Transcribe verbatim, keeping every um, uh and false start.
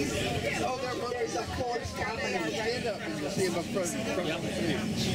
older brothers that called Scotland. Stand up and you'll see them up front. front